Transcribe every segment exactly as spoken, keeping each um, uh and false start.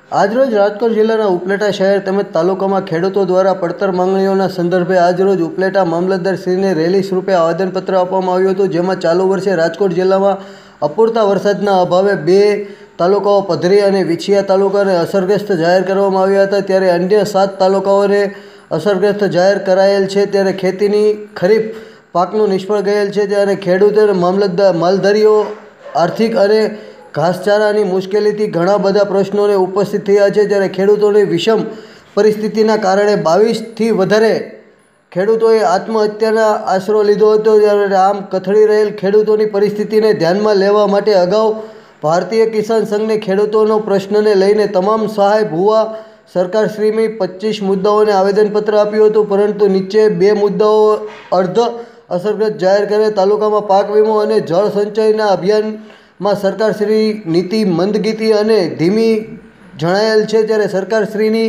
આજરોજ રાજકોટ જિલ્લાના ઉપલેટા શહેર તેમજ તાલુકામાં ખેડૂતો દ્વારા પડતર માંગણીઓના સંદર્ભે આજરોજ ઉપલેટા મામલતદારશ્રીને રેલી સ્વરૂપે આવેદનપત્ર આપવામાં આવ્યું હતું, જેમાં ચાલુ વર્ષે રાજકોટ જિલ્લામાં અપૂરતા વરસાદના અભાવે બે તાલુકાઓ પધરી અને વિછિયા તાલુકાને અસરગ્રસ્ત જાહેર કરવામાં આવ્યા હતા, ત્યારે અન્ય સાત તાલુકાઓને અસરગ્રસ્ત જાહેર કરાયેલ છે। ત્યારે ખેતીની ખરીફ પાકનું નિષ્ફળ ગયેલ છે, ત્યારે ખેડૂતો મામલતદાર માલધારીઓ આર્થિક અને ઘાસચારાની મુશ્કેલીથી ઘણા બધા પ્રશ્નોને ઉપસ્થિત થયા છે। ત્યારે ખેડૂતોની વિષમ પરિસ્થિતિના કારણે બાવીસથી વધારે ખેડૂતોએ આત્મહત્યાના આશરો લીધો હતો। ત્યારે આમ કથળી રહેલ ખેડૂતોની પરિસ્થિતિને ધ્યાનમાં લેવા માટે અગાઉ ભારતીય કિસાન સંઘને ખેડૂતોનો પ્રશ્નને લઈને તમામ સહાય ભુવા સરકારશ્રીની પચીસ મુદ્દાઓને આવેદનપત્ર આપ્યું હતું, પરંતુ નીચે બે મુદ્દાઓ અર્ધ અસરગ્રસ્ત જાહેર કરે તાલુકામાં પાક વીમો અને જળ સંચયના અભિયાનમાં સરકારશ્રી નીતિ મંદગીતી અને ધીમી જણાયેલ છે। ત્યારે સરકારશ્રીની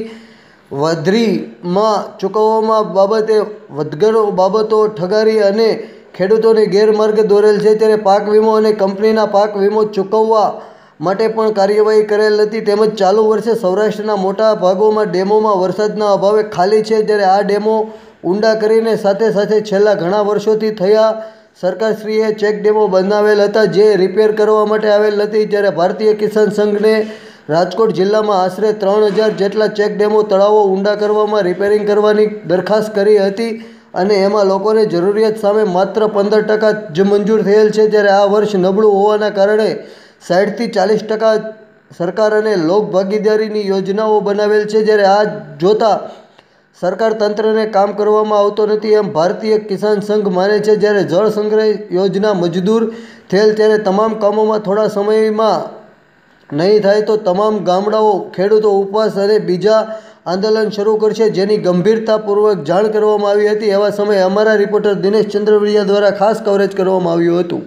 વધરીમાં ચૂકવવામાં બાબતે વધઘરો બાબતો ઠગારી અને ખેડૂતોને ગેરમાર્ગે દોરેલ છે। ત્યારે પાક વીમો અને કંપનીના પાક વીમો ચૂકવવા માટે પણ કાર્યવાહી કરેલ નથી, તેમજ ચાલુ વર્ષે સૌરાષ્ટ્રના મોટા ભાગોમાં ડેમોમાં વરસાદના અભાવે ખાલી છે। ત્યારે આ ડેમો ઊંડા કરીને સાથે સાથે છેલ્લા ઘણા વર્ષોથી થયા સરકારશ્રીએ ચેક ડેમો બનાવેલ હતા, જે રિપેર કરવા માટે આવેલ નથી। ત્યારે ભારતીય કિસાન સંઘને રાજકોટ જિલ્લામાં આશરે ત્રણ હજાર જેટલા ચેક ડેમો તળાવો ઊંડા કરવામાં રિપેરિંગ કરવાની દરખાસ્ત કરી હતી, અને એમાં લોકોને જરૂરિયાત સામે માત્ર પંદર ટકા જ મંજૂર થયેલ છે। જ્યારે આ વર્ષ નબળું હોવાના કારણે સાઠથી ચાલીસ ટકા સરકાર અને લોક ભાગીદારીની યોજનાઓ બનાવેલ છે। જ્યારે આ જોતા સરકાર તંત્રને કામ કરવામાં આવતો નથી એમ ભારતીય કિસાન સંઘ માને છે। જ્યારે જળ સંગ્રહ યોજના મંજૂર થયેલ, ત્યારે તમામ કામોમાં થોડા સમયમાં નહીં થાય તો તમામ ગામડાઓ ખેડૂતો ઉપવાસ અને બીજા આંદોલન શરૂ કરશે, જેની ગંભીરતાપૂર્વક જાણ કરવામાં આવી હતી। એવા સમયે અમારા રિપોર્ટર દિનેશ ચંદ્રવડિયા દ્વારા ખાસ કવરેજ કરવામાં આવ્યું હતું।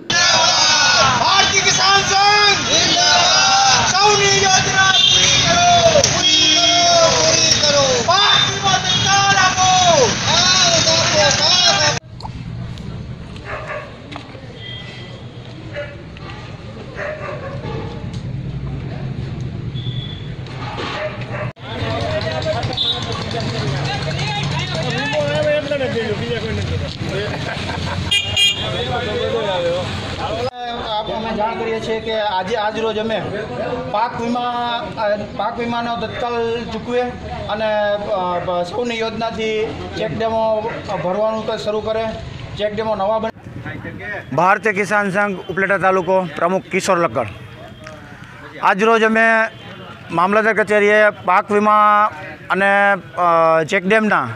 અમે જાણ કરીએ છીએ કે આજે આજ રોજ અમે પાક વીમા પાક વીમાનો તત્કાલ ચૂકવે અને સૌની યોજનાથી ચેક ડેમો ભરવાનું તો શરૂ કરે, ચેક ડેમો નવા બને। ભારતીય કિસાન સંઘ ઉપલેટા તાલુકો પ્રમુખ કિશોર લક્કડ। આજરોજ અમે મામલતદાર કચેરીએ પાક વીમા અને ચેક ડેમના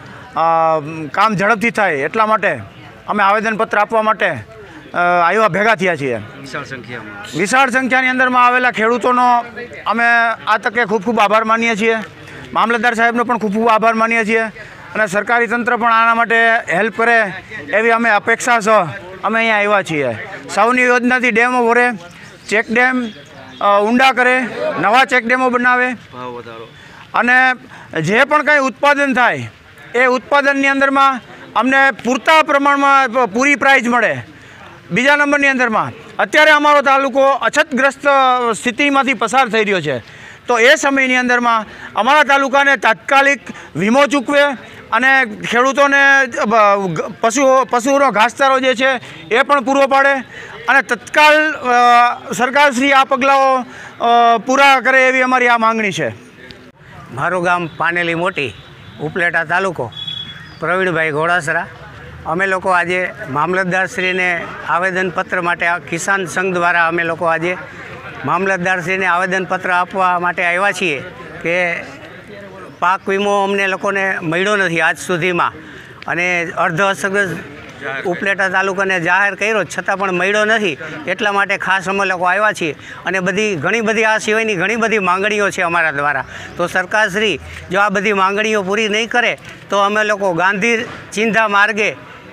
કામ ઝડપથી થાય એટલા માટે અમે આવેદનપત્ર આપવા માટે આવ્યા ભેગા થયા છીએ। વિશાળ સંખ્યામાં વિશાળ સંખ્યાની અંદરમાં આવેલા ખેડૂતોનો અમે આ તકે ખૂબ ખૂબ આભાર માનીએ છીએ। મામલતદાર સાહેબનો પણ ખૂબ ખૂબ આભાર માનીએ છીએ, અને સરકારી તંત્ર પણ આના માટે હેલ્પ કરે એવી અમે અપેક્ષા છે અમે અહીંયા આવ્યા છીએ। સૌની યોજનાથી ડેમો ભરે, ચેક ડેમ ઊંડા કરે, નવા ચેક ડેમો બનાવે, અને જે પણ કંઈ ઉત્પાદન થાય એ ઉત્પાદનની અંદરમાં અમને પૂરતા પ્રમાણમાં પૂરી પ્રાઇઝ મળે। બીજા નંબરની અંદરમાં અત્યારે અમારો તાલુકો અછતગ્રસ્ત સ્થિતિમાંથી પસાર થઈ રહ્યો છે, તો એ સમયની અંદરમાં અમારા તાલુકાને તાત્કાલિક વીમો ચૂકવે અને ખેડૂતોને પશુઓ પશુઓનો ઘાસચારો જે છે એ પણ પૂરો પાડે, અને તત્કાલ સરકારશ્રી આ પગલાઓ પૂરા કરે એવી અમારી આ માંગણી છે। મારું ગામ પાનેલી મોટી, ઉપલેટા તાલુકો, પ્રવીણભાઈ ઘોડાસરા। અમે લોકો આજે મામલતદારશ્રીને આવેદનપત્ર માટે કિસાન સંઘ દ્વારા અમે લોકો આજે મામલતદારશ્રીને આવેદનપત્ર આપવા માટે આવ્યા છીએ કે પાક વીમો અમને લોકોને મળ્યો નથી આજ સુધીમાં, અને અર્ધ અસરગ્રસ્ત ઉપલેટા તાલુકાને જાહેર કર્યો છતાં પણ મળ્યો નથી, એટલા માટે ખાસ અમે લોકો આવ્યા છીએ। અને બધી ઘણી બધી આ સિવાયની ઘણી બધી માંગણીઓ છે અમારા દ્વારા, તો સરકારશ્રી જો આ બધી માંગણીઓ પૂરી નહીં કરે તો અમે લોકો ગાંધી ચિંધા માર્ગે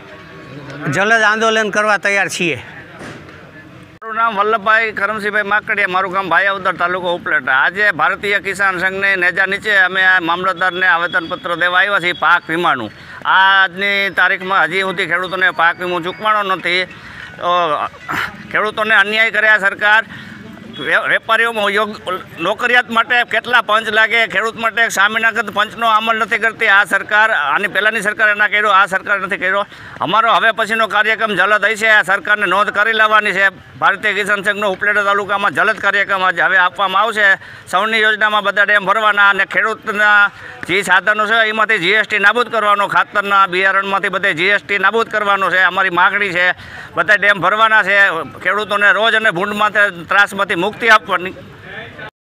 જલદ આંદોલન કરવા તૈયાર છીએ। મારું નામ વલ્લભભાઈ કરમસિંહભાઈ માકડિયા, મારું ગામ ભાયાવદર, તાલુકો ઉપલેટા। આજે ભારતીય કિસાન સંઘને નેજા નીચે અમે આ મામલતદારને આવેદનપત્ર દેવા આવ્યા છીએ પાક વીમાનું। આજની તારીખમાં હજી સુધી ખેડૂતોને પાક વીમો ચૂકવાનો નથી, તો ખેડૂતોને અન્યાય કર્યા સરકાર। વે- વેપારીઓમાં યોગ નોકરિયાત માટે કેટલા પંચ લાગે, ખેડૂત માટે સ્વામિનાથન પંચનો અમલ નથી કરતી આ સરકાર. આની પહેલાંની સરકારે ના કર્યો, આ સરકાર નથી કર્યો. અમારો હવે પછીનો કાર્યક્રમ જલદ હશે. આ સરકારને નોંધ કરી લેવાની છે. ભારતીય કિસાન સંઘનો ઉપલેટા તાલુકામાં જલદ કાર્યક્રમ આજે હવે આપવામાં આવશે. સૌની યોજનામાં બધા ડેમ ભરવાના અને ખેડૂતના જે સાધનો છે એમાંથી જીએસટી નાબૂદ કરવાનો, ખાતરના બિયારણમાંથી બધે જીએસટી નાબૂદ કરવાનો છે અમારી માગણી છે. બધા ડેમ ભરવાના છે. ખેડૂતોને રોજ અને ભૂંડમાંથી ત્રાસમાંથી મુક્તિ આપવાની